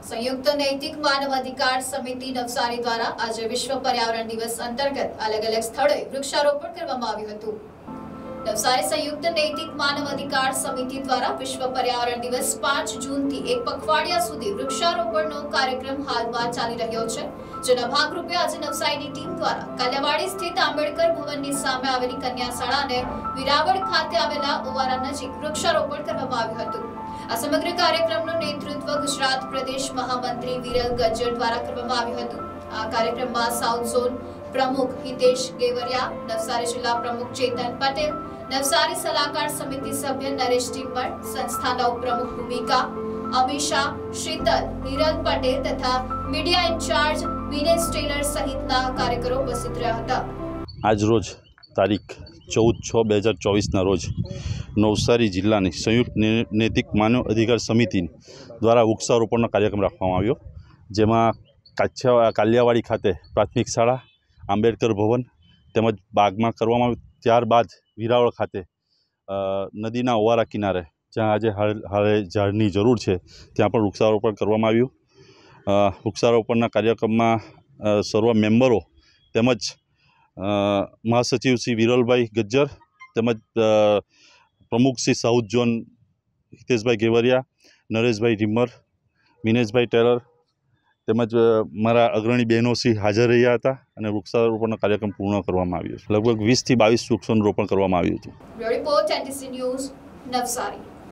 संयुक्त नैतिक मानव अधिकार समिति नवसारी द्वारा आज विश्व पर्यावरण दिवस अंतर्गत अलग अलग स्थळे वृक्षारोपण કરવામાં આવ્યું હતું। नवसारी संयुक्त नैतिक मानव अधिकार समिति द्वारा विश्व पर्यावरण दिवस 5 जून थी एक पखवाडिया सुधी वृक्षारोपणનો कार्यक्रम हालમાં ચાલી રહ્યો છે, જેના ભાગરૂપે આજે નવસારીની ટીમ દ્વારા કાલિયાવાડી સ્થિત આંબેડકર ભવનની સામે આવેલી કન્યા શાળા અને વિરાવળ ખાતે આવેલા ઓવારા નજીક વૃક્ષારોપણ કરવામાં આવ્યું હતું। આ સમગ્ર કાર્યક્રમનું નેતૃત્વ ગુજરાત પ્રદેશ મહામંત્રી વિરલ ગજ્જર દ્વારા કરવામાં આવ્યું હતું। આ કાર્યક્રમમાં સાઉથ ઝોન प्रमुख हितेश गेवरिया, नवसारी जिला प्रमुख चेतन पटेल, नवसारी सलाहकार समिति सभ्य नरेश टिम्बर, संस्थाना उपप्रमुख भूमिका अमीशा, शीतल, हिरल पटेल तथा मीडिया इंचार्ज विनेश टेलर सहितना कार्यकरो उपस्थित रह्या हता। आज रोज तारीख 14/6/2024 रोज नवसारी जिला संयुक्त नैतिक मानव अधिकार समिति द्वारा वृक्षारोपण कार्यक्रम राखवामां आव्यो, जेमां कालियावाड़ी खाते प्राथमिक शाळा, आंबेडकर भवन तेमज बागमां करवामां આવ્યું। ત્યારબાદ વિરાવળ ખાતે નદીના ઓવારા કિનારે જ્યાં આજે હાલે ઝાડની જરૂર છે ત્યાં પણ વૃક્ષારોપણ કરવામાં આવ્યું। વૃક્ષારોપણના કાર્યક્રમમાં સર્વ મેમ્બરો તેમજ મહાસચિવ શ્રી વિરલભાઈ ગજ્જર તેમજ પ્રમુખ શ્રી સાઉથ ઝોન હિતેશભાઈ ગેવરિયા, નરેશભાઈ ટિમ્બર, વિનેશભાઈ ટેલર તેમજ મારા અગ્રણી બહેનો શ્રી હાજર રહ્યા હતા અને વૃક્ષારોપણનો કાર્યક્રમ પૂર્ણ કરવામાં આવ્યો છે। લગભગ 20 થી 22 વૃક્ષોનું રોપણ કરવામાં આવ્યું હતું। Report NTC news, Navsari.